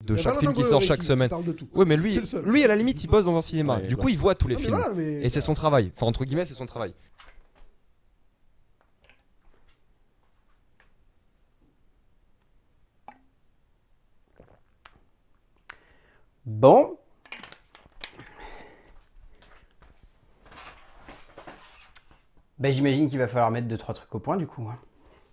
de Il y a chaque film Valentin qui sort Bolloré chaque semaine. parle de tout. Ouais, mais C'est le seul. lui à la limite, il bosse dans un cinéma. Ouais, Du bah, coup, il voit tous les Non, mais films. voilà, mais- Et c'est son travail. Enfin, entre guillemets, c'est son travail. Bon. Ben, j'imagine qu'il va falloir mettre 2-3 trucs au point du coup, hein.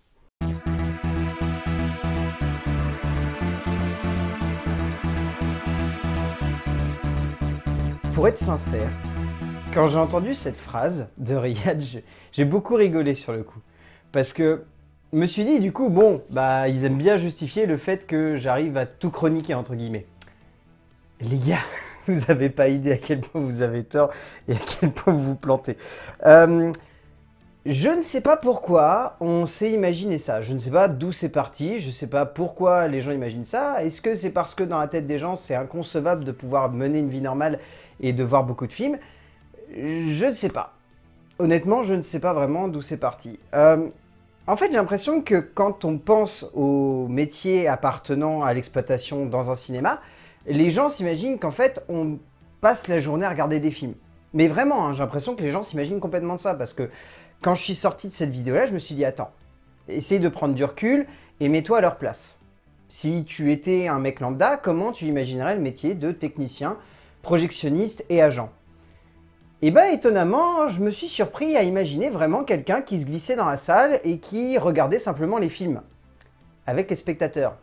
Pour être sincère, quand j'ai entendu cette phrase de Riyad, j'ai beaucoup rigolé sur le coup. Parce que je me suis dit, du coup, bon, bah, ils aiment bien justifier le fait que j'arrive à tout chroniquer, entre guillemets. Les gars, vous avez pas idée à quel point vous avez tort et à quel point vous vous plantez. Je ne sais pas pourquoi on s'est imaginé ça. Je ne sais pas d'où c'est parti. Je ne sais pas pourquoi les gens imaginent ça. Est-ce que c'est parce que dans la tête des gens, c'est inconcevable de pouvoir mener une vie normale et de voir beaucoup de films? Je ne sais pas. Honnêtement, je ne sais pas vraiment d'où c'est parti. En fait, j'ai l'impression que quand on pense au métier appartenant à l'exploitation dans un cinéma, les gens s'imaginent qu'en fait, on passe la journée à regarder des films. Mais vraiment, hein, j'ai l'impression que les gens s'imaginent complètement de ça, parce que quand je suis sorti de cette vidéo-là, je me suis dit, attends, essaye de prendre du recul et mets-toi à leur place. Si tu étais un mec lambda, comment tu imaginerais le métier de technicien, projectionniste et agent? Et ben étonnamment, je me suis surpris à imaginer vraiment quelqu'un qui se glissait dans la salle et qui regardait simplement les films, avec les spectateurs.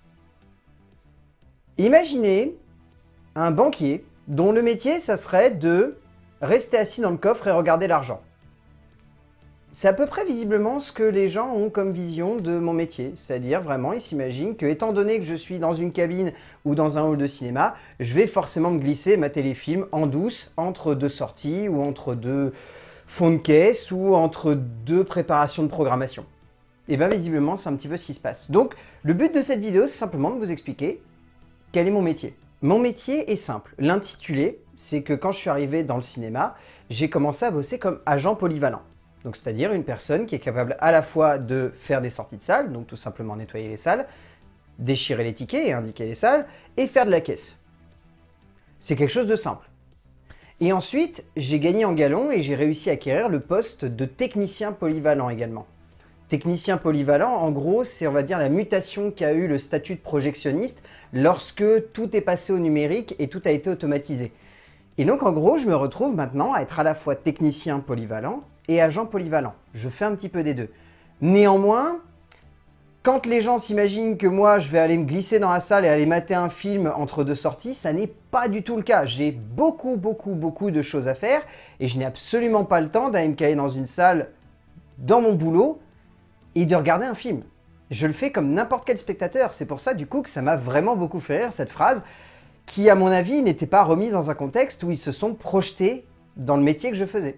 Imaginez un banquier dont le métier, ça serait de rester assis dans le coffre et regarder l'argent. C'est à peu près visiblement ce que les gens ont comme vision de mon métier. C'est-à-dire vraiment, ils s'imaginent que étant donné que je suis dans une cabine ou dans un hall de cinéma, je vais forcément me glisser mater les films en douce, entre deux sorties ou entre deux fonds de caisse ou entre deux préparations de programmation. Et bien visiblement, c'est un petit peu ce qui se passe. Donc, le but de cette vidéo, c'est simplement de vous expliquer quel est mon métier. Mon métier est simple. L'intitulé, c'est que quand je suis arrivé dans le cinéma, j'ai commencé à bosser comme agent polyvalent. Donc c'est-à-dire une personne qui est capable à la fois de faire des sorties de salle, donc tout simplement nettoyer les salles, déchirer les tickets et indiquer les salles, et faire de la caisse. C'est quelque chose de simple. Et ensuite, j'ai gagné en galon et j'ai réussi à acquérir le poste de technicien polyvalent également. Technicien polyvalent, en gros, c'est on va dire la mutation qu'a eu le statut de projectionniste lorsque tout est passé au numérique et tout a été automatisé. Et donc en gros, je me retrouve maintenant à être à la fois technicien polyvalent et agent polyvalent. Je fais un petit peu des deux. Néanmoins, quand les gens s'imaginent que moi, je vais aller me glisser dans la salle et aller mater un film entre deux sorties, ça n'est pas du tout le cas. J'ai beaucoup de choses à faire et je n'ai absolument pas le temps d'aller me caler dans une salle dans mon boulot et de regarder un film. Je le fais comme n'importe quel spectateur. C'est pour ça, du coup, que ça m'a vraiment beaucoup fait rire, cette phrase, qui, à mon avis, n'était pas remise dans un contexte où ils se sont projetés dans le métier que je faisais.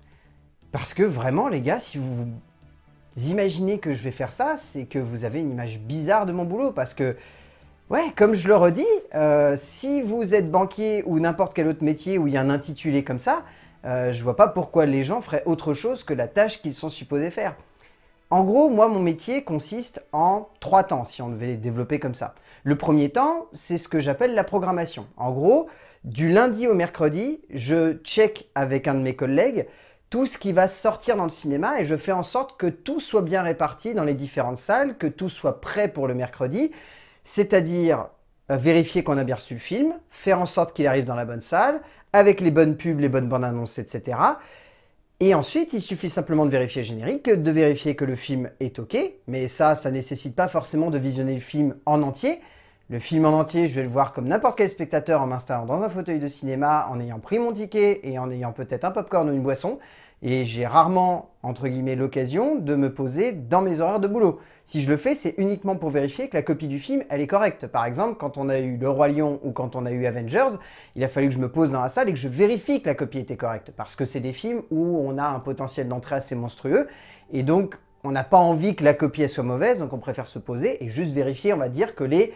Parce que vraiment, les gars, si vous imaginez que je vais faire ça, c'est que vous avez une image bizarre de mon boulot. Parce que, ouais, comme je le redis, si vous êtes banquier ou n'importe quel autre métier où il y a un intitulé comme ça, je vois pas pourquoi les gens feraient autre chose que la tâche qu'ils sont supposés faire. En gros, moi, mon métier consiste en 3 temps, si on devait développer comme ça. Le premier temps, c'est ce que j'appelle la programmation. En gros, du lundi au mercredi, je check avec un de mes collègues tout ce qui va sortir dans le cinéma et je fais en sorte que tout soit bien réparti dans les différentes salles, que tout soit prêt pour le mercredi, c'est-à-dire vérifier qu'on a bien reçu le film, faire en sorte qu'il arrive dans la bonne salle, avec les bonnes pubs, les bonnes bandes annonces, etc. Et ensuite, il suffit simplement de vérifier le générique, de vérifier que le film est OK, mais ça nécessite pas forcément de visionner le film en entier. Le film en entier, je vais le voir comme n'importe quel spectateur en m'installant dans un fauteuil de cinéma, en ayant pris mon ticket et en ayant peut-être un popcorn ou une boisson. Et j'ai rarement, entre guillemets, l'occasion de me poser dans mes horaires de boulot. Si je le fais, c'est uniquement pour vérifier que la copie du film, elle est correcte. Par exemple, quand on a eu Le Roi Lion ou quand on a eu Avengers, il a fallu que je me pose dans la salle et que je vérifie que la copie était correcte. Parce que c'est des films où on a un potentiel d'entrée assez monstrueux. Et donc, on n'a pas envie que la copie elle soit mauvaise, donc on préfère se poser et juste vérifier, on va dire, que les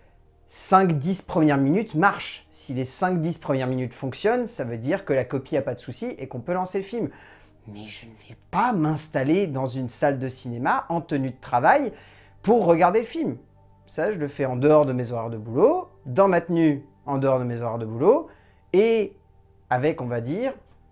5-10 premières minutes marchent. Si les 5-10 premières minutes fonctionnent, ça veut dire que la copie n'a pas de souci et qu'on peut lancer le film. Mais je ne vais pas m'installer dans une salle de cinéma en tenue de travail pour regarder le film. Ça, je le fais en dehors de mes horaires de boulot, dans ma tenue, en dehors de mes horaires de boulot, et avec, on va dire,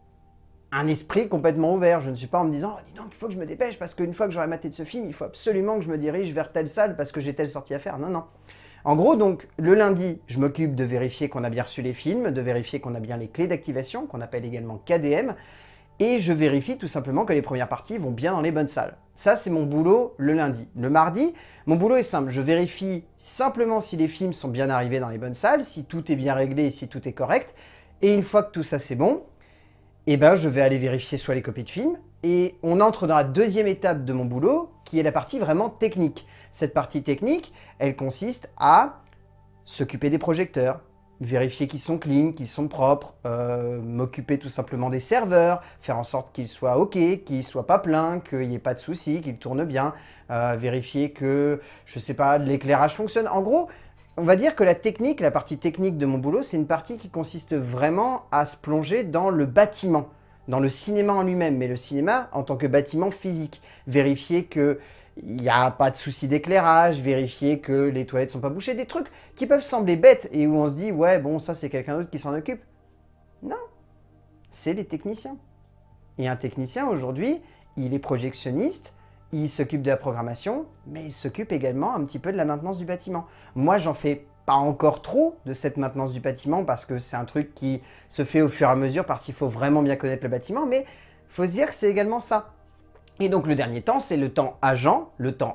un esprit complètement ouvert. Je ne suis pas en me disant, oh, dis donc, il faut que je me dépêche, parce qu'une fois que j'aurai maté de ce film, il faut absolument que je me dirige vers telle salle, parce que j'ai telle sortie à faire. Non, non. En gros, donc, le lundi, je m'occupe de vérifier qu'on a bien reçu les films, de vérifier qu'on a bien les clés d'activation, qu'on appelle également KDM, et je vérifie tout simplement que les premières parties vont bien dans les bonnes salles. Ça, c'est mon boulot le lundi. Le mardi, mon boulot est simple. Je vérifie simplement si les films sont bien arrivés dans les bonnes salles, si tout est bien réglé et si tout est correct. Et une fois que tout ça c'est bon, eh ben, je vais aller vérifier soit les copies de films, et on entre dans la deuxième étape de mon boulot, qui est la partie vraiment technique. Cette partie technique, elle consiste à s'occuper des projecteurs, vérifier qu'ils sont clean, qu'ils sont propres, m'occuper tout simplement des serveurs, faire en sorte qu'ils soient OK, qu'ils ne soient pas pleins, qu'il n'y ait pas de soucis, qu'ils tournent bien, vérifier que, je sais pas, l'éclairage fonctionne. En gros, on va dire que la technique, la partie technique de mon boulot, c'est une partie qui consiste vraiment à se plonger dans le bâtiment, dans le cinéma en lui-même, mais le cinéma en tant que bâtiment physique. Vérifier que il n'y a pas de souci d'éclairage, vérifier que les toilettes ne sont pas bouchées, des trucs qui peuvent sembler bêtes et où on se dit « ouais, bon, ça c'est quelqu'un d'autre qui s'en occupe ». Non, c'est les techniciens. Et un technicien aujourd'hui, il est projectionniste, il s'occupe de la programmation, mais il s'occupe également un petit peu de la maintenance du bâtiment. Moi, j'en fais pas encore trop de cette maintenance du bâtiment parce que c'est un truc qui se fait au fur et à mesure parce qu'il faut vraiment bien connaître le bâtiment, mais il faut se dire que c'est également ça. Et donc le dernier temps, c'est le temps agent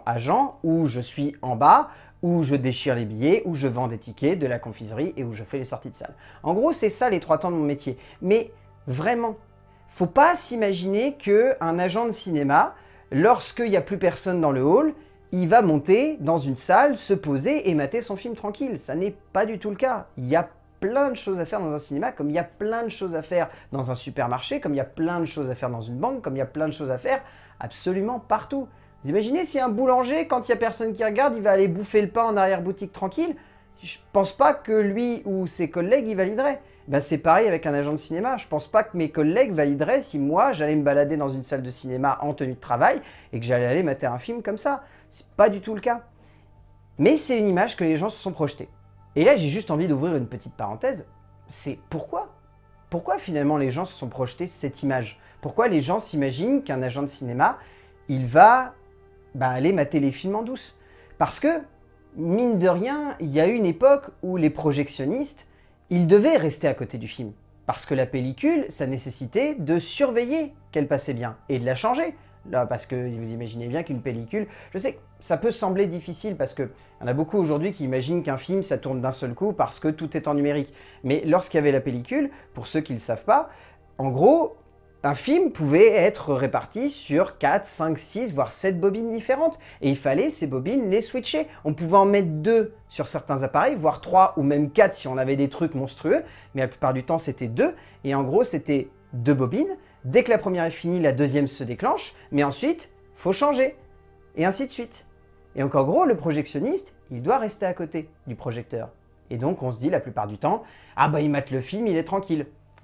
où je suis en bas, où je déchire les billets, où je vends des tickets, de la confiserie et où je fais les sorties de salle. En gros, c'est ça les 3 temps de mon métier. Mais vraiment, faut pas s'imaginer qu'un agent de cinéma, lorsqu'il n'y a plus personne dans le hall, il va monter dans une salle, se poser et mater son film tranquille. Ça n'est pas du tout le cas. Il y a plein de choses à faire dans un cinéma, comme il y a plein de choses à faire dans un supermarché, comme il y a plein de choses à faire dans une banque, comme il y a plein de choses à faire absolument partout. Vous imaginez si un boulanger, quand il n'y a personne qui regarde, il va aller bouffer le pain en arrière-boutique tranquille? Je pense pas que lui ou ses collègues y valideraient. Ben, c'est pareil avec un agent de cinéma. Je pense pas que mes collègues valideraient si moi, j'allais me balader dans une salle de cinéma en tenue de travail et que j'allais aller mater un film comme ça. C'est pas du tout le cas. Mais c'est une image que les gens se sont projetés. Et là, j'ai juste envie d'ouvrir une petite parenthèse. C'est pourquoi? Pourquoi finalement les gens se sont projetés cette image? Pourquoi les gens s'imaginent qu'un agent de cinéma, il va aller mater les films en douce? Parce que, mine de rien, il y a eu une époque où les projectionnistes, ils devaient rester à côté du film. Parce que la pellicule, ça nécessitait de surveiller qu'elle passait bien et de la changer. Là, parce que vous imaginez bien qu'une pellicule, je sais que ça peut sembler difficile parce qu'il y en a beaucoup aujourd'hui qui imaginent qu'un film, ça tourne d'un seul coup parce que tout est en numérique. Mais lorsqu'il y avait la pellicule, pour ceux qui ne le savent pas, en gros, un film pouvait être réparti sur 4, 5, 6, voire 7 bobines différentes. Et il fallait ces bobines les switcher. On pouvait en mettre 2 sur certains appareils, voire 3 ou même 4 si on avait des trucs monstrueux. Mais la plupart du temps, c'était 2. Et en gros, c'était 2 bobines. Dès que la première est finie, la deuxième se déclenche. Mais ensuite, il faut changer. Et ainsi de suite. Et donc en gros, le projectionniste, il doit rester à côté du projecteur. Et donc on se dit la plupart du temps, ah bah il mate le film, il est tranquille.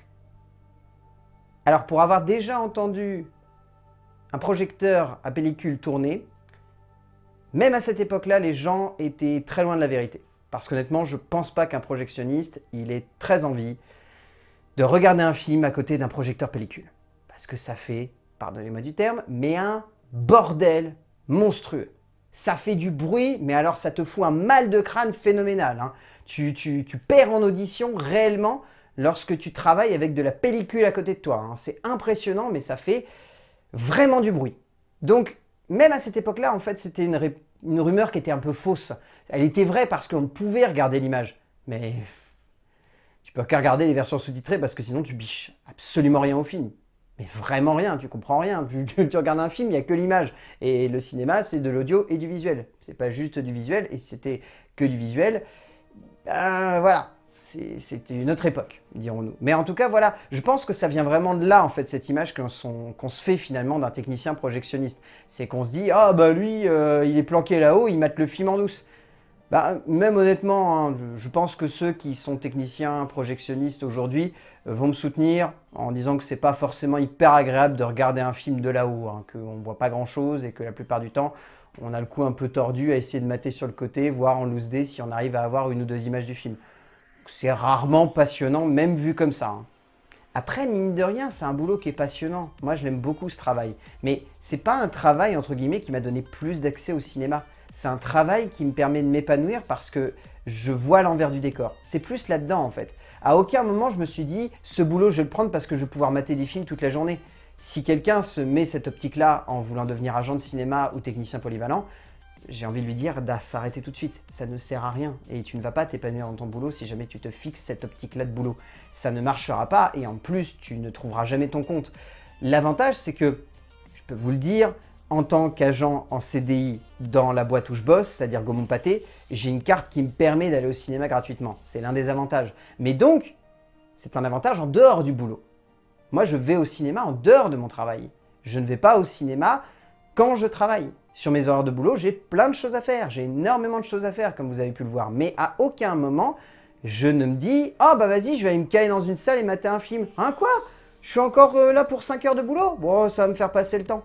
Alors pour avoir déjà entendu un projecteur à pellicule tourner, même à cette époque-là, les gens étaient très loin de la vérité. Parce qu'honnêtement, je pense pas qu'un projectionniste, il ait très envie de regarder un film à côté d'un projecteur pellicule. Parce que ça fait, pardonnez-moi du terme, mais un bordel monstrueux. Ça fait du bruit, mais alors ça te fout un mal de crâne phénoménal. Hein. Tu perds en audition réellement lorsque tu travailles avec de la pellicule à côté de toi. Hein. C'est impressionnant, mais ça fait vraiment du bruit. Donc, même à cette époque-là, en fait, c'était une rumeur qui était un peu fausse. Elle était vraie parce qu'on pouvait regarder l'image. Mais tu peux qu'à regarder les versions sous-titrées parce que sinon tu biches absolument rien au film. Mais vraiment rien, tu comprends rien. Tu regardes un film, il n'y a que l'image. Et le cinéma, c'est de l'audio et du visuel. C'est pas juste du visuel, et si c'était que du visuel, voilà. C'était une autre époque, dirons-nous. Mais en tout cas, voilà, je pense que ça vient vraiment de là, en fait, cette image qu'on se fait finalement d'un technicien projectionniste. C'est qu'on se dit, ah bah lui, il est planqué là-haut, il mate le film en douce. Bah, même honnêtement, hein, je pense que ceux qui sont techniciens projectionnistes aujourd'hui vont me soutenir en disant que c'est pas forcément hyper agréable de regarder un film de là-haut, hein, qu'on ne voit pas grand-chose et que la plupart du temps, On a le cou un peu tordu à essayer de mater sur le côté, voire en loose day si on arrive à avoir une ou deux images du film. C'est rarement passionnant, même vu comme ça. Hein. Après, mine de rien, c'est un boulot qui est passionnant. Moi, je l'aime beaucoup ce travail. Mais c'est pas un travail, entre guillemets, qui m'a donné plus d'accès au cinéma. C'est un travail qui me permet de m'épanouir parce que je vois l'envers du décor. C'est plus là-dedans, en fait. À aucun moment, je me suis dit, ce boulot, je vais le prendre parce que je vais pouvoir mater des films toute la journée. Si quelqu'un se met cette optique-là en voulant devenir agent de cinéma ou technicien polyvalent, j'ai envie de lui dire d'arrêter tout de suite. Ça ne sert à rien et tu ne vas pas t'épanouir dans ton boulot si jamais tu te fixes cette optique-là de boulot. Ça ne marchera pas et en plus, tu ne trouveras jamais ton compte. L'avantage, c'est que, je peux vous le dire, en tant qu'agent en CDI dans la boîte où je bosse, c'est-à-dire Gaumont Pâté, j'ai une carte qui me permet d'aller au cinéma gratuitement. C'est l'un des avantages. Mais donc, c'est un avantage en dehors du boulot. Moi, je vais au cinéma en dehors de mon travail. Je ne vais pas au cinéma quand je travaille. Sur mes horaires de boulot, j'ai plein de choses à faire. J'ai énormément de choses à faire, comme vous avez pu le voir. Mais à aucun moment, je ne me dis « Oh, bah vas-y, je vais aller me caler dans une salle et mater un film. » Hein, quoi? Je suis encore là pour 5 heures de boulot? Bon, ça va me faire passer le temps.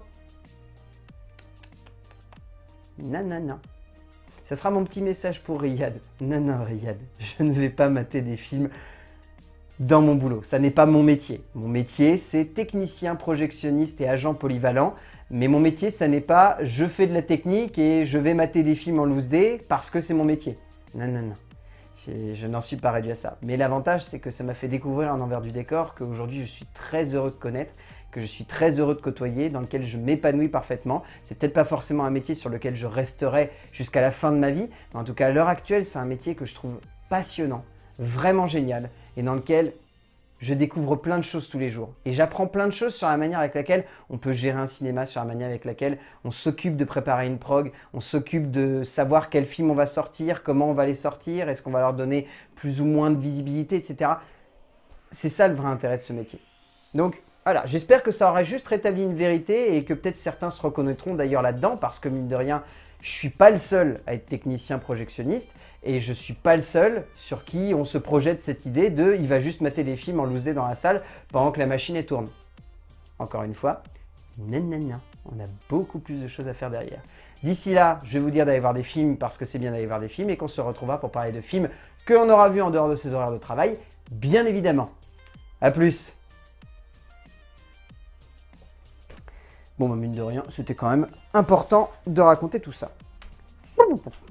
Non. Ça sera mon petit message pour Riyad. Non, Riyad, je ne vais pas mater des films dans mon boulot. Ça n'est pas mon métier. Mon métier, c'est technicien, projectionniste et agent polyvalent. Mais mon métier, ça n'est pas je fais de la technique et je vais mater des films en loose day parce que c'est mon métier. Non. Je n'en suis pas réduit à ça. Mais l'avantage, c'est que ça m'a fait découvrir un envers du décor qu'aujourd'hui, je suis très heureux de connaître, que je suis très heureux de côtoyer, dans lequel je m'épanouis parfaitement. C'est peut-être pas forcément un métier sur lequel je resterai jusqu'à la fin de ma vie, mais en tout cas, à l'heure actuelle, c'est un métier que je trouve passionnant, vraiment génial, et dans lequel je découvre plein de choses tous les jours. Et j'apprends plein de choses sur la manière avec laquelle on peut gérer un cinéma, sur la manière avec laquelle on s'occupe de préparer une prog, on s'occupe de savoir quel film on va sortir, comment on va les sortir, est-ce qu'on va leur donner plus ou moins de visibilité, etc. C'est ça le vrai intérêt de ce métier. Donc voilà, j'espère que ça aura juste rétabli une vérité et que peut-être certains se reconnaîtront d'ailleurs là-dedans parce que mine de rien, je ne suis pas le seul à être technicien projectionniste et je ne suis pas le seul sur qui on se projette cette idée de « il va juste mater les films en loose day dans la salle pendant que la machine elle tourne ». Encore une fois, non, on a beaucoup plus de choses à faire derrière. D'ici là, je vais vous dire d'aller voir des films parce que c'est bien d'aller voir des films et qu'on se retrouvera pour parler de films qu'on aura vus en dehors de ses horaires de travail, bien évidemment. A plus. Bon, bah, mine de rien, c'était quand même important de raconter tout ça.